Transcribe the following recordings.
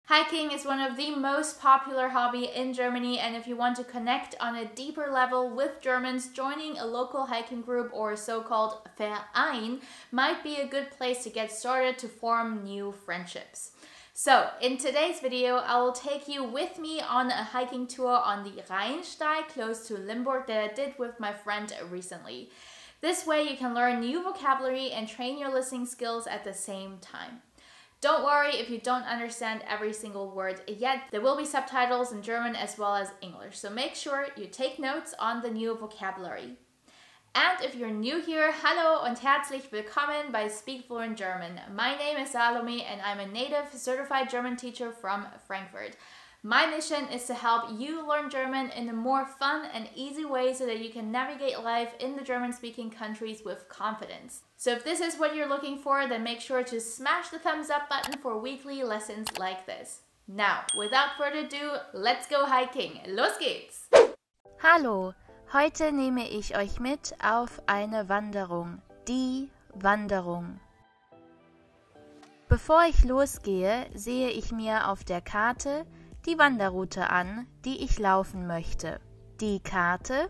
Hiking is one of the most popular hobby in Germany, and if you want to connect on a deeper level with Germans, joining a local hiking group or a so-called Verein might be a good place to get started to form new friendships. So, in today's video, I will take you with me on a hiking tour on the Rheinsteig close to Limburg that I did with my friend recently. This way you can learn new vocabulary and train your listening skills at the same time. Don't worry if you don't understand every single word yet. There will be subtitles in German as well as English, so make sure you take notes on the new vocabulary. And if you're new here, hallo und herzlich willkommen bei Speak Fluent German. My name is Salome and I'm a native certified German teacher from Frankfurt. My mission is to help you learn German in a more fun and easy way so that you can navigate life in the German-speaking countries with confidence. So if this is what you're looking for, then make sure to smash the thumbs up button for weekly lessons like this. Now, without further ado, let's go hiking. Los geht's! Hallo, heute nehme ich euch mit auf eine Wanderung, die Wanderung. Bevor ich losgehe, sehe ich mir auf der Karte die Wanderroute an, die ich laufen möchte. Die Karte,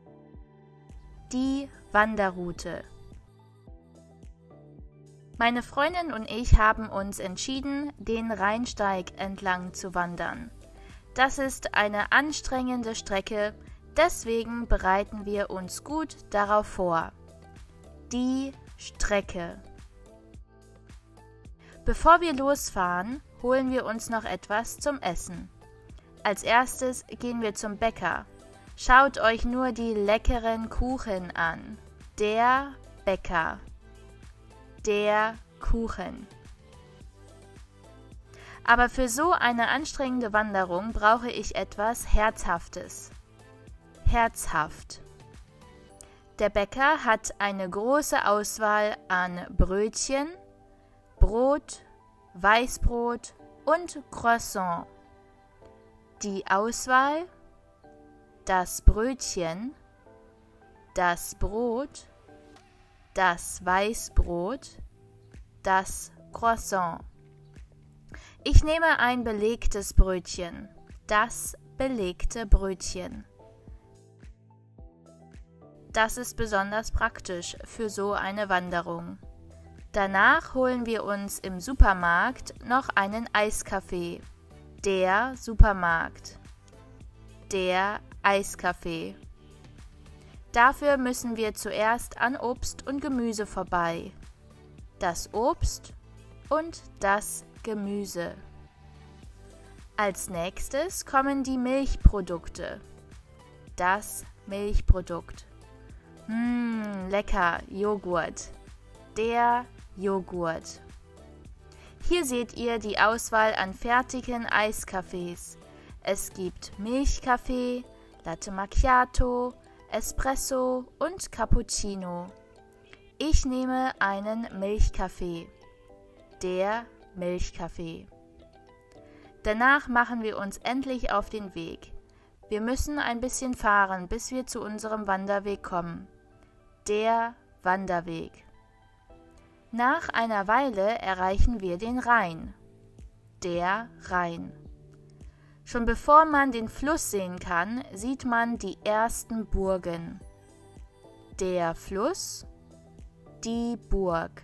die Wanderroute. Meine Freundin und ich haben uns entschieden, den Rheinsteig entlang zu wandern. Das ist eine anstrengende Strecke, deswegen bereiten wir uns gut darauf vor. Die Strecke. Bevor wir losfahren, holen wir uns noch etwas zum Essen. Als erstes gehen wir zum Bäcker. Schaut euch nur die leckeren Kuchen an. Der Bäcker. Der Kuchen. Aber für so eine anstrengende Wanderung brauche ich etwas Herzhaftes. Herzhaft. Der Bäcker hat eine große Auswahl an Brötchen, Brot, Weißbrot und Croissant. Die Auswahl, das Brötchen, das Brot, das Weißbrot, das Croissant. Ich nehme ein belegtes Brötchen, das belegte Brötchen. Das ist besonders praktisch für so eine Wanderung. Danach holen wir uns im Supermarkt noch einen Eiskaffee. Der Supermarkt. Der Eiskaffee. Dafür müssen wir zuerst an Obst und Gemüse vorbei. Das Obst und das Gemüse. Als nächstes kommen die Milchprodukte. Das Milchprodukt. Lecker, Joghurt. Der Joghurt. Hier seht ihr die Auswahl an fertigen Eiskaffees. Es gibt Milchkaffee, Latte Macchiato, Espresso und Cappuccino. Ich nehme einen Milchkaffee. Der Milchkaffee. Danach machen wir uns endlich auf den Weg. Wir müssen ein bisschen fahren, bis wir zu unserem Wanderweg kommen. Der Wanderweg. Nach einer Weile erreichen wir den Rhein. Der Rhein. Schon bevor man den Fluss sehen kann, sieht man die ersten Burgen. Der Fluss, die Burg.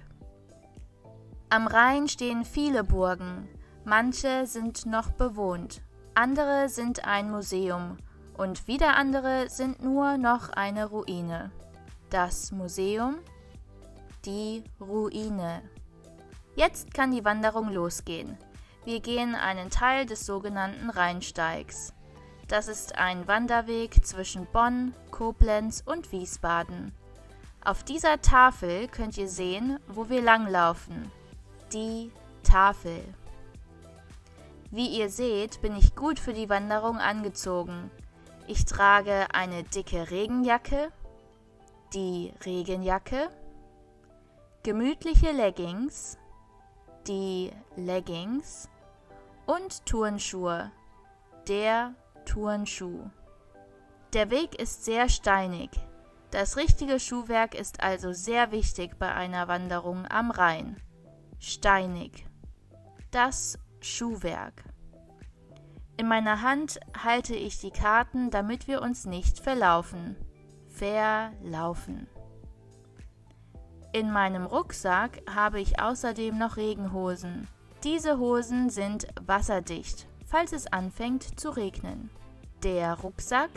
Am Rhein stehen viele Burgen. Manche sind noch bewohnt, andere sind ein Museum und wieder andere sind nur noch eine Ruine. Das Museum, die Ruine. Jetzt kann die Wanderung losgehen. Wir gehen einen Teil des sogenannten Rheinsteigs. Das ist ein Wanderweg zwischen Bonn, Koblenz und Wiesbaden. Auf dieser Tafel könnt ihr sehen, wo wir langlaufen. Die Tafel. Wie ihr seht, bin ich gut für die Wanderung angezogen. Ich trage eine dicke Regenjacke, die Regenjacke, gemütliche Leggings, die Leggings und Turnschuhe, der Turnschuh. Der Weg ist sehr steinig. Das richtige Schuhwerk ist also sehr wichtig bei einer Wanderung am Rhein. Steinig. Das Schuhwerk. In meiner Hand halte ich die Karten, damit wir uns nicht verlaufen. Verlaufen. In meinem Rucksack habe ich außerdem noch Regenhosen. Diese Hosen sind wasserdicht, falls es anfängt zu regnen. Der Rucksack,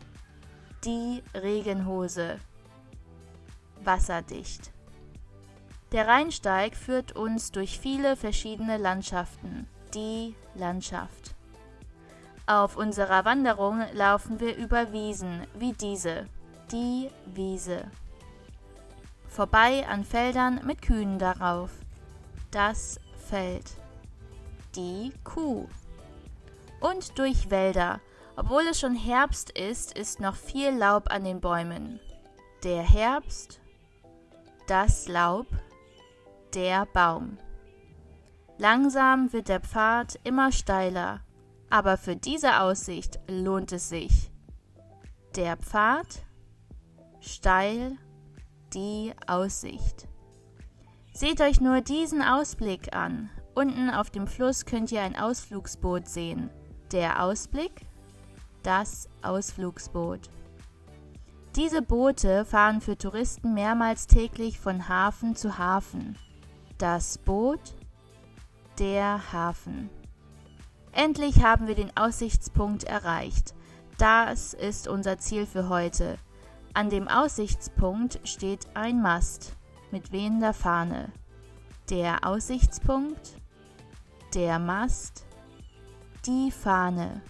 die Regenhose. Wasserdicht. Der Rheinsteig führt uns durch viele verschiedene Landschaften. Die Landschaft. Auf unserer Wanderung laufen wir über Wiesen wie diese. Die Wiese. Vorbei an Feldern mit Kühen darauf. Das Feld. Die Kuh. Und durch Wälder. Obwohl es schon Herbst ist, ist noch viel Laub an den Bäumen. Der Herbst, das Laub, der Baum. Langsam wird der Pfad immer steiler, aber für diese Aussicht lohnt es sich. Der Pfad, steil, die Aussicht. Seht euch nur diesen Ausblick an. Unten auf dem Fluss könnt ihr ein Ausflugsboot sehen. Der Ausblick, das Ausflugsboot. Diese Boote fahren für Touristen mehrmals täglich von Hafen zu Hafen. Das Boot, der Hafen. Endlich haben wir den Aussichtspunkt erreicht. Das ist unser Ziel für heute. An dem Aussichtspunkt steht ein Mast mit wehender Fahne. Der Aussichtspunkt, der Mast, die Fahne.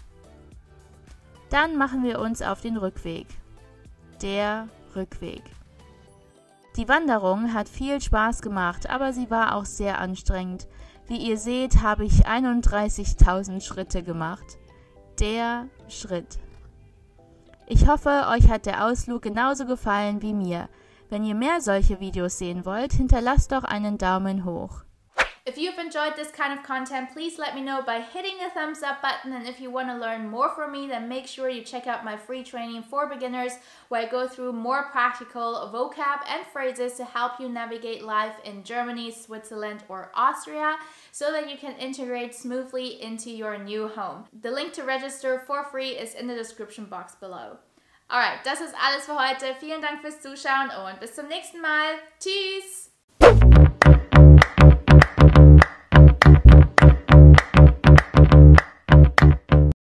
Dann machen wir uns auf den Rückweg. Der Rückweg. Die Wanderung hat viel Spaß gemacht, aber sie war auch sehr anstrengend. Wie ihr seht, habe ich 31.000 Schritte gemacht. Der Schritt. Ich hoffe, euch hat der Ausflug genauso gefallen wie mir. Wenn ihr mehr solche Videos sehen wollt, hinterlasst doch einen Daumen hoch. If you've enjoyed this kind of content, please let me know by hitting the thumbs up button, and if you want to learn more from me, then make sure you check out my free training for beginners where I go through more practical vocab and phrases to help you navigate life in Germany, Switzerland, or Austria so that you can integrate smoothly into your new home. The link to register for free is in the description box below. Alright, das ist alles für heute. Vielen Dank fürs Zuschauen und bis zum nächsten Mal. Tschüss!